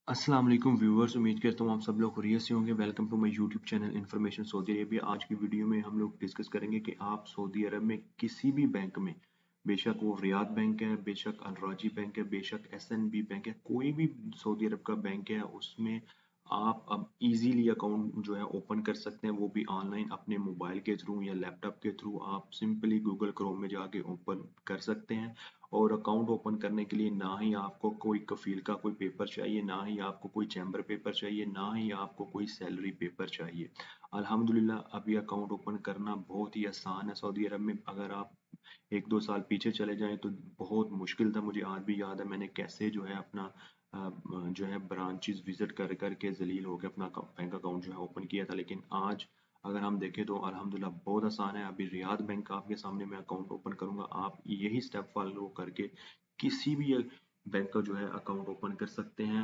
अस्सलाम वालेकुम व्यूअर्स, उम्मीद करता हूँ आप सब लोग खैरियत से होंगे। Welcome to my YouTube channel information Saudi Arabia. आज की वीडियो में हम लोग डिस्कस करेंगे कि आप सऊदी अरब में किसी भी बैंक में, बेशक वो रियाद बैंक है, बेशक अल राजी बैंक है, बेशक एसएनबी बैंक है, कोई भी सऊदी अरब का बैंक है, उसमें आप अब इजीली अकाउंट जो है ओपन कर सकते हैं, वो भी ऑनलाइन अपने मोबाइल के थ्रू या लैपटॉप के थ्रू। आप सिंपली गूगल क्रोम में जाके ओपन कर सकते हैं। और अकाउंट ओपन करने के लिए ना ही आपको कोई कफील का कोई पेपर चाहिए, ना ही आपको कोई चैम्बर पेपर चाहिए, ना ही आपको कोई सैलरी पेपर चाहिए। अल्हम्दुलिल्लाह अभी अकाउंट ओपन करना बहुत ही आसान है सऊदी अरब में। अगर आप एक दो साल पीछे चले जाएं तो बहुत मुश्किल था। मुझे आज भी याद है मैंने कैसे जो है अपना जो है ब्रांचेस विजिट कर करके जलील होकर अपना बैंक अकाउंट जो है ओपन किया था। लेकिन आज अगर हम देखें तो अल्हम्दुलिल्लाह बहुत आसान है। अभी रियाद बैंक का आपके सामने मैं अकाउंट ओपन करूंगा, आप यही स्टेप फॉलो करके किसी भी बैंक का जो है अकाउंट ओपन कर सकते हैं।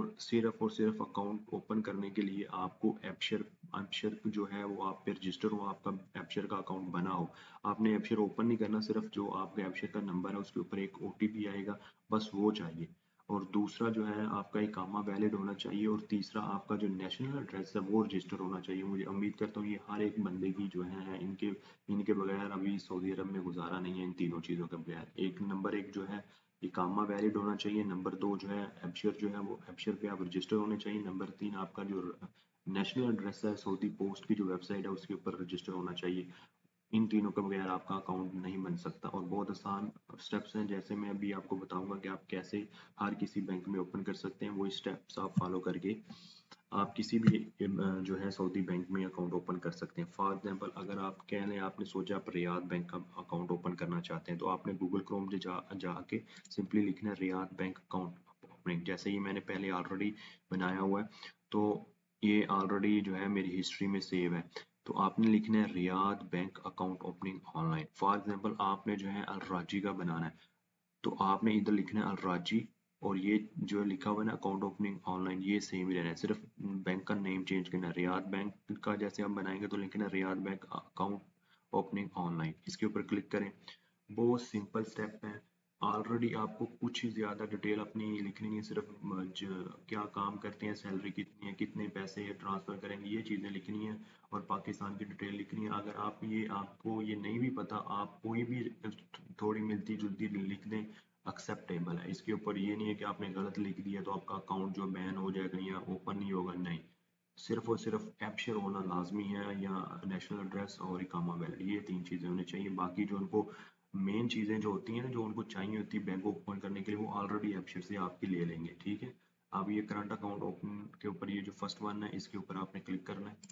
और सिर्फ अकाउंट ओपन करने के लिए आपको एबशर एबशर जो है वो आप पे रजिस्टर हो, आपका एबशर का अकाउंट बना हो। आपने एबशर ओपन नहीं करना, सिर्फ जो आपका एबशर का नंबर है उसके ऊपर एक ओटीपी आएगा, बस वो चाहिए। और दूसरा जो है आपका इकामा वैलिड होना चाहिए। और तीसरा आपका जो नेशनल एड्रेस है वो रजिस्टर होना चाहिए। मुझे उम्मीद करता हूँ ये हर एक बंदे की जो है इनके इनके बगैर अभी सऊदी अरब में गुजारा नहीं है, इन तीनों चीज़ों के बगैर। नंबर एक जो है इकामा वैलिड होना चाहिए, नंबर दो जो है एबशर जो है वो एबशर पे आप रजिस्टर होने चाहिए, नंबर तीन आपका जो नेशनल एड्रेस है सऊदी पोस्ट की जो वेबसाइट है उसके ऊपर रजिस्टर होना चाहिए। इन तीनों के बगैर आपका अकाउंट नहीं बन सकता। और बहुत आसान स्टेप्स हैं, जैसे मैं अभी आपको बताऊंगा कि आप कैसे हर किसी बैंक में ओपन कर सकते हैं। वो स्टेप्स आप फॉलो करके आप किसी भी जो है सऊदी बैंक में अकाउंट ओपन कर सकते हैं। फॉर एग्जांपल अगर आप कह लें आपने सोचा आप रियाद बैंक का अकाउंट ओपन करना चाहते हैं, तो आपने गूगल क्रोम से जाके सिंपली लिखना है रियाद बैंक अकाउंट ओपनिंग। जैसे ही मैंने पहले ऑलरेडी बनाया हुआ है, तो ये ऑलरेडी जो है मेरी हिस्ट्री में सेव है। तो आपने लिखना है Riyad bank account opening online. For example आपने जो है अल राजी का बनाना है, तो आपने इधर लिखना है अल राजी। और ये जो लिखा हुआ है ना अकाउंट ओपनिंग ऑनलाइन, ये सेम ही रहना है, सिर्फ बैंक का नेम चेंज करना है। रियाद बैंक का जैसे हम बनाएंगे तो लिखना है Riyad bank account opening online, इसके ऊपर क्लिक करें। बहुत सिंपल स्टेप है। ऑलरेडी आपको कुछ ही ज़्यादा डिटेल अपनी लिखनी है, सिर्फ क्या काम करते हैं, सैलरी कितनी है, कितने पैसे ट्रांसफ़र करेंगे, ये चीज़ें लिखनी है। और पाकिस्तान की डिटेल लिखनी है। अगर आपको ये नहीं भी पता, आप कोई भी थोड़ी मिलती जुलती लिख दें, एक्सेप्टेबल है। इसके ऊपर ये नहीं है कि आपने गलत लिख दिया तो आपका अकाउंट जो बैन हो जाएगा या ओपन नहीं होगा, नहीं। सिर्फ और सिर्फ एबशर होना लाजमी है, या नेशनल एड्रेस और इकामा वैलिड, ये तीन चीज़ें होनी चाहिए। बाकी जो उनको मेन चीज़ें जो होती हैं ना, जो उनको चाहिए होती है बैंक ओपन करने के लिए, वो ऑलरेडी एबशर से आपकी ले लेंगे, ठीक है। अब ये करंट अकाउंट ओपन के ऊपर ये जो फर्स्ट वन है इसके ऊपर आपने क्लिक करना है।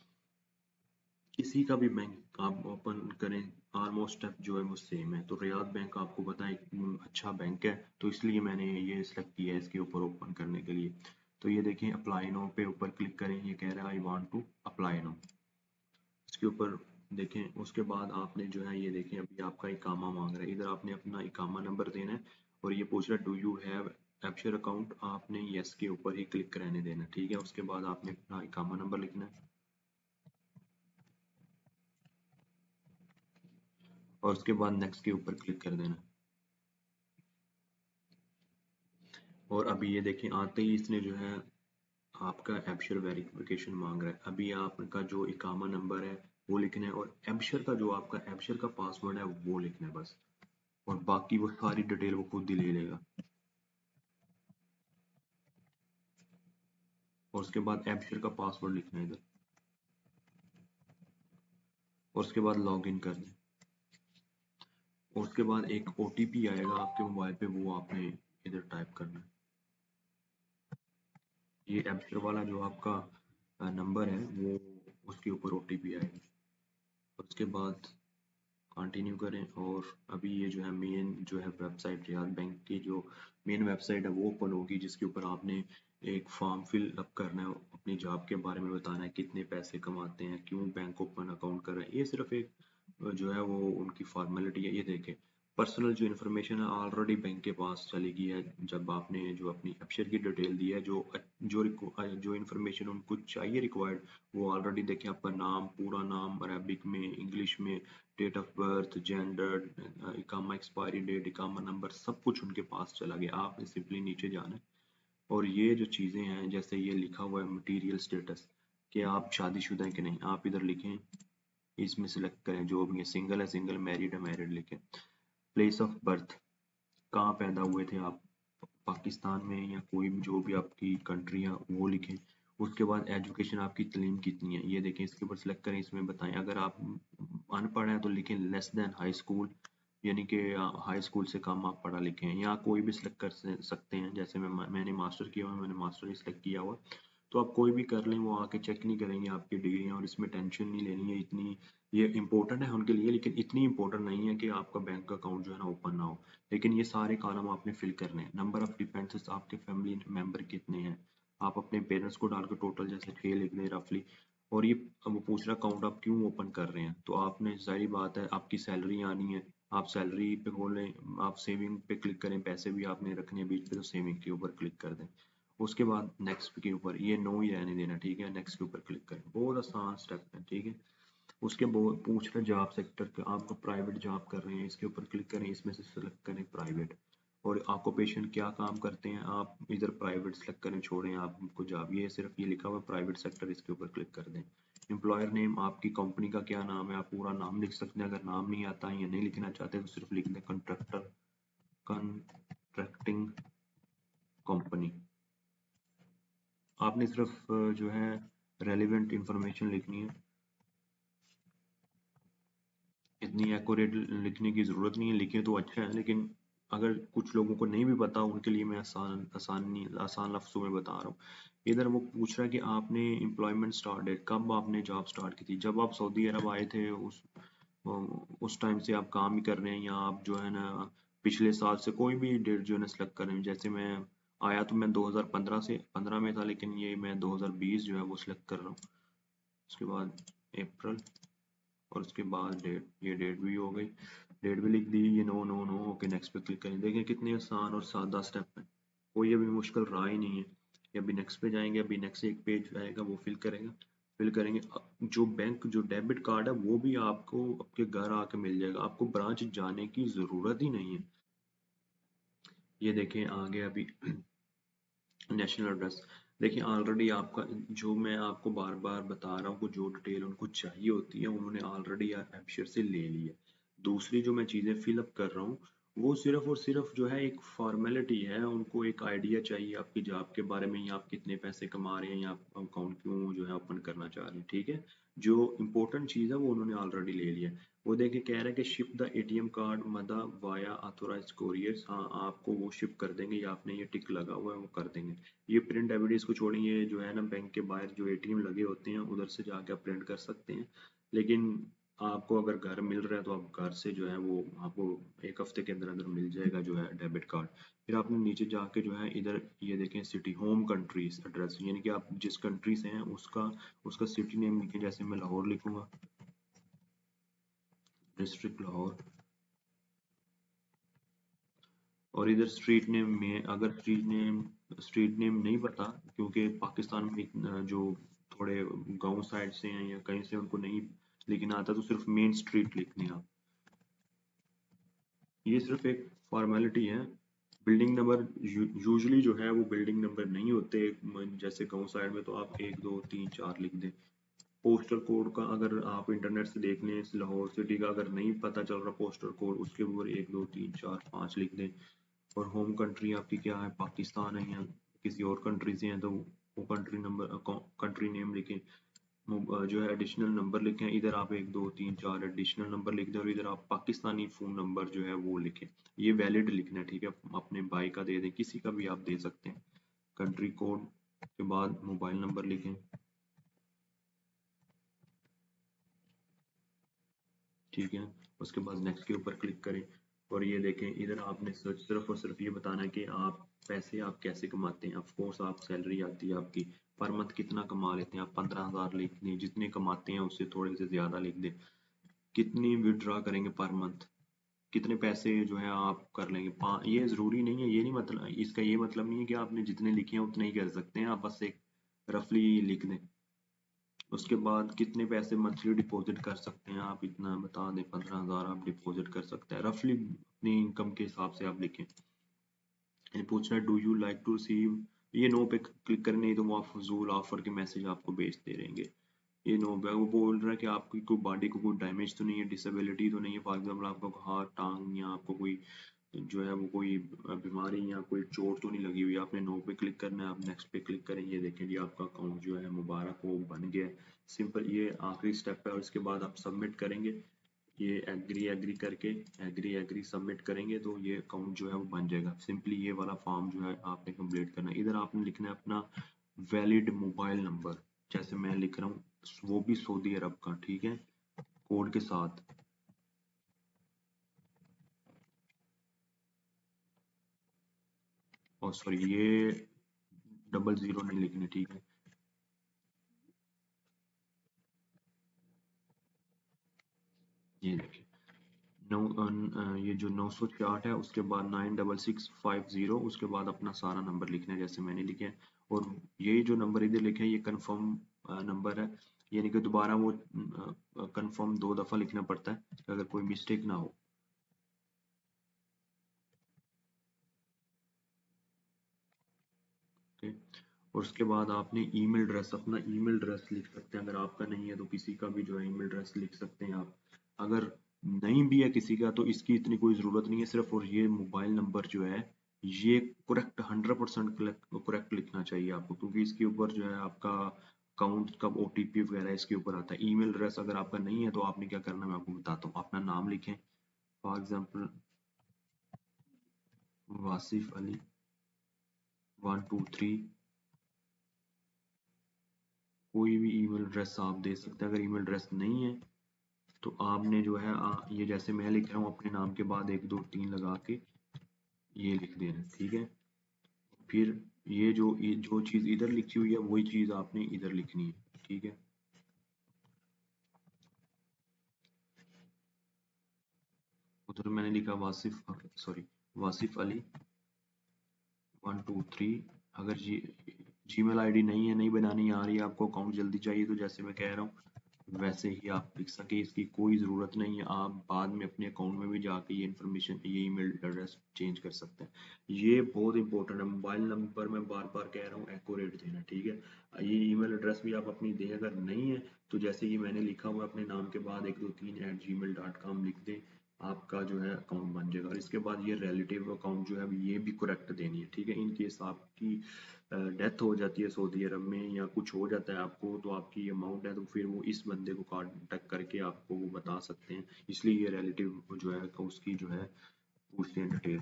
किसी का भी बैंक आप ओपन करें, ऑलमोस्ट स्टेप जो है वो सेम है। तो रियाद बैंक आपको पता है एक अच्छा बैंक है, तो इसलिए मैंने ये सेलेक्ट किया है इसके ऊपर ओपन करने के लिए। तो ये देखें अप्लाई नो पे ऊपर क्लिक करें, ये कह रहा है I want to apply no, इसके ऊपर देखें। उसके बाद आपने जो है ये देखें अभी आपका इकामा मांग रहा है, इधर आपने अपना इकामा नंबर देना है। और ये पूछ रहा है do you have Absher account, आपने यस के ऊपर ही क्लिक रहने देना, ठीक है। उसके बाद आपने अपना इकामा नंबर लिखना है और उसके बाद नेक्स्ट के ऊपर क्लिक कर देना। और अभी ये देखें आते ही इसने जो है आपका एबशर वेरिफिकेशन मांग रहा है। अभी आपका जो इकामा नंबर है वो लिखना है, और एबशर का जो आपका एबशर का पासवर्ड है वो लिखना है बस। और बाकी वो सारी डिटेल वो खुद ही ले लेगा। और उसके बाद एबशर का पासवर्ड लिखना है इधर, और उसके बाद लॉग इन कर दें। और उसके बाद एक ओटीपी आएगा आपके मोबाइल पे, वो आपने इधर टाइप करना है। ये एबशर वाला जो आपका नंबर है वो, उसके ऊपर ओटीपी आएगा। और उसके बाद कंटिन्यू करें। और अभी ये जो है मेन जो है वेबसाइट रियाद बैंक की जो मेन वेबसाइट है वो ओपन होगी, जिसके ऊपर आपने एक फॉर्म फिल अप करना है, अपनी जॉब के बारे में बताना है, कितने पैसे कमाते हैं, क्यों बैंक ओपन अकाउंट कर रहे हैं। ये सिर्फ एक जो है वो उनकी फॉर्मेलिटी है। ये देखें पर्सनल जो इन्फॉर्मेशन है ऑलरेडी बैंक के पास चली गई है। जब आपने जो अपनी अक्षर की डिटेल दी है, जो इन्फॉर्मेशन उनको चाहिए रिक्वायर्ड, वो ऑलरेडी देखें आपका नाम, पूरा नाम अरबिक में, इंग्लिश में, डेट ऑफ बर्थ, जेंडर, इकामा एक्सपायरी डेट, इकामा नंबर, सब कुछ उनके पास चला गया। आपने सिंपली नीचे जाना है, और ये जो चीज़ें हैं जैसे ये लिखा हुआ है मटेरियल स्टेटस कि आप शादीशुदा हैं कि नहीं, आप इधर लिखें, इसमें सेलेक्ट करें जो भी है, सिंगल है सिंगल, मैरिड है मैरिड लिखें। प्लेस ऑफ बर्थ, कहाँ पैदा हुए थे आप, पाकिस्तान में या कोई भी जो भी आपकी कंट्री है वो लिखें। उसके बाद एजुकेशन आपकी तालीम कितनी है ये देखें, इसके ऊपर सेलेक्ट करें, इसमें बताएं। अगर आप अनपढ़ हैं तो लिखें लेस देन हाई स्कूल, यानी कि हाई स्कूल से कम आप पढ़ा लिखे हैं, या कोई भी सिलेक्ट कर सकते हैं। जैसे मैंने मास्टर किया हुआ है, मैंने मास्टर ही सिलेक्ट किया हुआ। तो आप कोई भी कर लें, वो आके चेक नहीं करेंगे आपकी डिग्रियां, और इसमें टेंशन नहीं लेनी है इतनी। ये इंपॉर्टेंट है उनके लिए, लेकिन इतनी इंपॉर्टेंट नहीं है कि आपका बैंक अकाउंट जो है ना ओपन ना हो। लेकिन ये सारे कॉलम आपने फिल करने हैं। नंबर ऑफ डिपेंडेंट्स, आपके फैमिली मेंबर कितने हैं, आप अपने पेरेंट्स को डाल के टोटल जैसे 6 लिख दें रफली। और ये वो पूछ रहा अकाउंट आप क्यों ओपन कर रहे हैं, तो आपने जाहिर बात है आपकी सैलरी आनी है, आप सैलरी पे खोलें, आप सेविंग पे क्लिक करें, पैसे भी आपने रखने हैं बीच पे तो सेविंग के ऊपर क्लिक कर दें। उसके बाद नेक्स्ट के ऊपर ये नो ही रहने देना, ठीक है, नेक्स्ट के ऊपर क्लिक करें। बहुत आसान स्टेप है, ठीक है। उसके पूछ रहे जॉब सेक्टर पे, आपको प्राइवेट जॉब कर रहे हैं, इसके ऊपर क्लिक करें, इसमें से सेलेक्ट करें प्राइवेट। और ऑक्यूपेशन क्या काम करते हैं आप, इधर प्राइवेट सेलेक्ट करें, छोड़ें आपको जॉब, ये सिर्फ ये लिखा हुआ प्राइवेट सेक्टर, इसके ऊपर क्लिक कर दें। एम्प्लॉयर नेम, आपकी कंपनी का क्या नाम है, आप पूरा नाम लिख सकते हैं। अगर नाम नहीं आता है या नहीं लिखना चाहते तो सिर्फ लिख दें कंट्रैक्टर, कंट्रैक्टिंग कंपनी। आपने सिर्फ जो है रेलिवेंट इंफॉर्मेशन लिखनी है, इतनी एक्यूरेट लिखने की ज़रूरत नहीं है, लिखें तो अच्छा है। लेकिन अगर कुछ लोगों को नहीं भी पता, उनके लिए मैं आसान लफ्ज़ों में बता रहा हूँ। इधर वो पूछ रहा है कि आपने एम्प्लॉयमेंट स्टार्ट डेट, कब आपने जॉब स्टार्ट की थी। जब आप सऊदी अरब आए थे उस टाइम से आप काम ही कर रहे हैं, या आप जो है ना पिछले साल से कोई भी डेट जो है ना सेलेक्ट कर रहे हैं। जैसे मैं आया तो मैं 2015 से 15 में था, लेकिन ये मैं 2020 जो है वो सिलेक्ट कर रहा हूँ। उसके बाद अप्रैल, और उसके बाद डेट, ये डेट भी हो गई, डेट भी लिख दी, ये no no no, okay next पे क्लिक करें। देखें कितने आसान और सादा स्टेप है, कोई अभी मुश्किल रहा ही नहीं है। ये अभी नेक्स्ट पे जाएंगे, अभी नेक्स्ट एक पेज आएगा वो फिल करेंगे। जो बैंक जो डेबिट कार्ड है वो भी आपको आपके घर आके मिल जाएगा, आपको ब्रांच जाने की ज़रूरत ही नहीं है। ये देखें आगे अभी नेशनल एड्रेस, देखिए ऑलरेडी आपका, जो मैं आपको बार बार बता रहा हूँ को जो डिटेल उनको चाहिए होती है उन्होंने ऑलरेडी एप्शर से ले ली है। दूसरी जो मैं चीज़ें फिलअप कर रहा हूँ वो सिर्फ और सिर्फ जो है एक फॉर्मेलिटी है, उनको एक आइडिया चाहिए आपकी जॉब के बारे में, या आप कितने पैसे कमा रहे हैं, या आप अकाउंट क्यों जो है ओपन करना चाह रहे हैं, ठीक है। जो इम्पोर्टेंट चीज़ है वो उन्होंने ऑलरेडी ले लिया है। वो देखिए कह रहा है कि शिप द एटीएम कार्ड मदा वाया ऑथोराइज्ड कोरियर्स, हाँ आपको वो शिप कर देंगे, या आपने ये टिक लगा हुआ है वो कर देंगे। ये प्रिंट एविडेंस को छोड़िए, जो है ना बैंक के बाहर जो एटीएम लगे होते हैं उधर से जाके आप प्रिंट कर सकते हैं। लेकिन आपको अगर घर मिल रहा है तो आप घर से जो है वो आपको एक हफ्ते के अंदर अंदर मिल जाएगा जो है डेबिट कार्ड। फिर आपने नीचे जाके जो है इधर ये देखें सिटी होम कंट्रीज एड्रेस, यानी कि आप जिस कंट्री से हैं उसका उसका सिटी नेम लिखें। जैसे मैं लाहौर लिखूंगा, डिस्ट्रिक्ट लाहौर। और इधर स्ट्रीट नेम में, अगर स्ट्रीट नेम नहीं पता, क्योंकि पाकिस्तान में जो थोड़े गांव साइड से हैं या कहीं से उनको नहीं लिखना आता, तो सिर्फ मेन स्ट्रीट लिखनी है आप। ये सिर्फ एक फॉर्मेलिटी है। बिल्डिंग नंबर यूजुअली जो है वो बिल्डिंग नंबर नहीं होते, जैसे गांव साइड में तो आप 1 2 3 4 लिख दें। पोस्टल कोड का अगर आप इंटरनेट से देख लें, इस लाहौर सिटी का अगर नहीं पता चल रहा पोस्टल कोड, उसके ऊपर 1 2 3 4 5 लिख दें। और होम कंट्री आपकी क्या है, पाकिस्तान है या किसी और कंट्री से हैं तो वो कंट्री नंबर कंट्री नेम लिखें। जो है एडिशनल नंबर लिखें, इधर आप 1 2 3 4 एडिशनल नंबर लिख दें, और इधर आप पाकिस्तानी फ़ोन नंबर जो है वो लिखें। ये वैलिड लिखना है, ठीक है। अपने भाई का दे दें, किसी का भी आप दे सकते हैं। कंट्री कोड के बाद मोबाइल नंबर लिखें, ठीक है। उसके बाद नेक्स्ट के ऊपर क्लिक करें। और ये देखें इधर आपने सिर्फ और सिर्फ ये बताना है कि आप पैसे आप कैसे कमाते हैं। ऑफ कोर्स आप सैलरी आती है आपकी, पर मंथ कितना कमा लेते हैं आप, 15,000 लिख दें, जितने कमाते हैं उससे थोड़े से ज़्यादा लिख दें। कितनी विड्रॉ करेंगे पर मंथ, कितने पैसे जो है आप कर लेंगे। ये ज़रूरी नहीं है, ये नहीं मतलब, इसका ये मतलब नहीं है कि आपने जितने लिखे हैं उतने ही कर सकते हैं, आप बस एक रफली लिख दें। उसके बाद कितने पैसे मंथली डिपॉजिट कर सकते हैं आप, इतना बता दें 15,000 आप डिपॉजिट कर सकते हैं, रफली अपनी इनकम के हिसाब से आप लिखें। ये पूछ रहा है do you like to receive ये नो पे क्लिक करें, नहीं तो वो आप फजूल ऑफर के मैसेज आपको भेजते रहेंगे। ये नो पे वो बोल रहा है कि आपकी कोई बॉडी को कोई डैमेज तो नहीं है, डिसेबिलिटी तो नहीं है, फॉर एग्जाम्पल आपको हाथ टांग या आपको कोई जो है वो कोई बीमारी या कोई चोट तो नहीं लगी हुई। आपने नो पे क्लिक करना है, आप नेक्स्ट पे क्लिक करें, ये देखें जी आपका अकाउंट जो है मुबारक हो बन गया। सिंपल, ये आखिरी स्टेप है और इसके बाद आप सबमिट करेंगे। ये एग्री एग्री करके एग्री एग्री सबमिट करेंगे तो ये अकाउंट जो है वो बन जाएगा। सिंपली ये वाला फॉर्म जो है आपने कंप्लीट करना है। इधर आपने लिखना है अपना वैलिड मोबाइल नंबर, जैसे मैं लिख रहा हूँ, वो भी सऊदी अरब का, ठीक है, कोड के साथ। और सॉरी, ये 00 नहीं लिखने, ठीक है। ये देखिए ये जो 964 है उसके बाद 96650, उसके बाद अपना सारा नंबर लिखना है जैसे मैंने लिखे हैं। और ये जो नंबर इधर लिखे हैं ये कंफर्म नंबर है, यानी कि दोबारा वो कंफर्म 2 दफा लिखना पड़ता है अगर कोई मिस्टेक ना हो। ओके, और उसके बाद आपने ईमेल एड्रेस, अपना ईमेल एड्रेस लिख सकते हैं। अगर आपका नहीं है तो किसी का भी जो है ईमेल एड्रेस लिख सकते हैं आप। अगर नहीं भी है किसी का तो इसकी इतनी कोई ज़रूरत नहीं है सिर्फ। और ये मोबाइल नंबर जो है ये करेक्ट 100% करेक्ट लिखना चाहिए आपको, क्योंकि इसके ऊपर जो है आपका अकाउंट का ओटीपी वगैरह इसके ऊपर आता है। ईमेल एड्रेस अगर आपका नहीं है तो आपने क्या करना है मैं आपको बताता हूँ। अपना नाम लिखें, फॉर एग्जाम्पल वासिफ अली 123। कोई भी ईमेल एड्रेस आप दे सकते हैं। अगर ईमेल एड्रेस नहीं है तो आपने जो है ये जैसे मैं लिख रहा हूँ अपने नाम के बाद 1 2 3 लगा के ये लिख देना, ठीक है। फिर ये जो चीज़ इधर लिखी हुई है वही चीज़ आपने इधर लिखनी है, ठीक है। उधर मैंने लिखा वासिफ अली 123। अगर जीमेल आईडी नहीं है, नहीं बनानी आ रही है आपको, अकाउंट जल्दी चाहिए, तो जैसे मैं कह रहा हूँ वैसे ही आप लिख सके, इसकी कोई ज़रूरत नहीं है। आप बाद में अपने अकाउंट में भी जाके ये इन्फॉर्मेशन, ये ईमेल एड्रेस चेंज कर सकते हैं। ये बहुत इंपॉर्टेंट है। मोबाइल नंबर मैं बार बार कह रहा हूँ एक्यूरेट देना, ठीक है। ये ईमेल एड्रेस भी आप अपनी दें, अगर नहीं है तो जैसे ये मैंने लिखा हुआ अपने नाम के बाद 123@gmail.com लिख दें, आपका जो है अकाउंट बन जाएगा। और इसके बाद ये रिलेटिव अकाउंट जो है ये भी करेक्ट देनी है, ठीक है। इन केस आपकी डेथ हो जाती है सऊदी अरब में या कुछ हो जाता है आपको, तो आपकी अमाउंट है तो फिर वो इस बंदे को कांटेक्ट करके आपको वो बता सकते हैं। इसलिए ये रिलेटिव जो है उसकी जो है पूछते हैं डिटेल।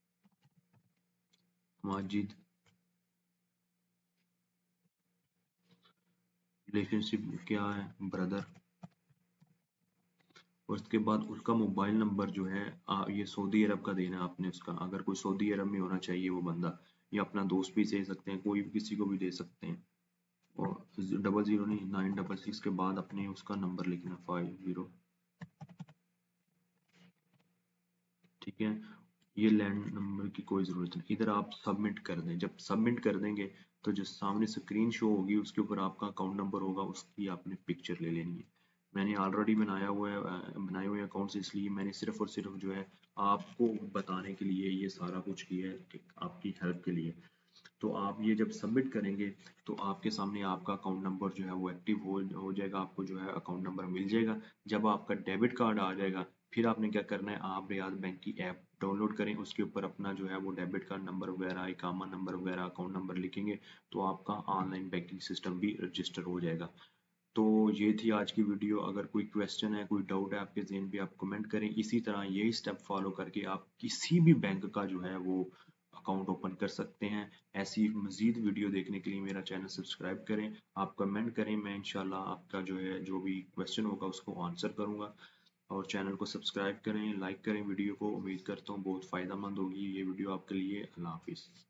माजिद, रिलेशनशिप क्या है, ब्रदर। और उसके बाद उसका मोबाइल नंबर जो है ये सऊदी अरब का देना है आपने उसका। अगर कोई सऊदी अरब में होना चाहिए वो बंदा, या अपना दोस्त भी दे सकते हैं, कोई भी किसी को भी दे सकते हैं। और 00 नहीं, 966 के बाद अपने उसका नंबर लिखना 50, ठीक है। ये लैंड नंबर की कोई ज़रूरत नहीं। इधर आप सबमिट कर दें, जब सबमिट कर देंगे तो जो सामने स्क्रीन शो होगी उसके ऊपर आपका अकाउंट नंबर होगा, उसकी आपने पिक्चर ले लेनी है। मैंने ऑलरेडी बनाया हुआ है, बनाए हुए अकाउंट्स, इसलिए मैंने सिर्फ और सिर्फ जो है आपको बताने के लिए ये सारा कुछ किया है कि आपकी हेल्प के लिए। तो आप ये जब सबमिट करेंगे तो आपके सामने आपका अकाउंट नंबर जो है वो एक्टिव हो जाएगा, आपको जो है अकाउंट नंबर मिल जाएगा। जब आपका डेबिट कार्ड आ जाएगा फिर आपने क्या करना है, आप रियाद बैंक की ऐप डाउनलोड करें, उसके ऊपर अपना जो है वो डेबिट कार्ड नंबर वगैरह, इकामा नंबर वगैरह, अकाउंट नंबर लिखेंगे तो आपका ऑनलाइन बैंकिंग सिस्टम भी रजिस्टर हो जाएगा। तो ये थी आज की वीडियो। अगर कोई क्वेश्चन है, कोई डाउट है आपके ज़हन पे, आप कमेंट करें। इसी तरह यही स्टेप फॉलो करके आप किसी भी बैंक का जो है वो अकाउंट ओपन कर सकते हैं। ऐसी मज़ीद वीडियो देखने के लिए मेरा चैनल सब्सक्राइब करें, आप कमेंट करें, मैं इंशाल्लाह आपका जो है जो भी क्वेश्चन होगा उसको आंसर करूँगा। और चैनल को सब्सक्राइब करें, लाइक करें वीडियो को। उम्मीद करता हूँ बहुत फ़ायदा मंद होगी ये वीडियो आपके लिए। अल्लाह हाफिज़।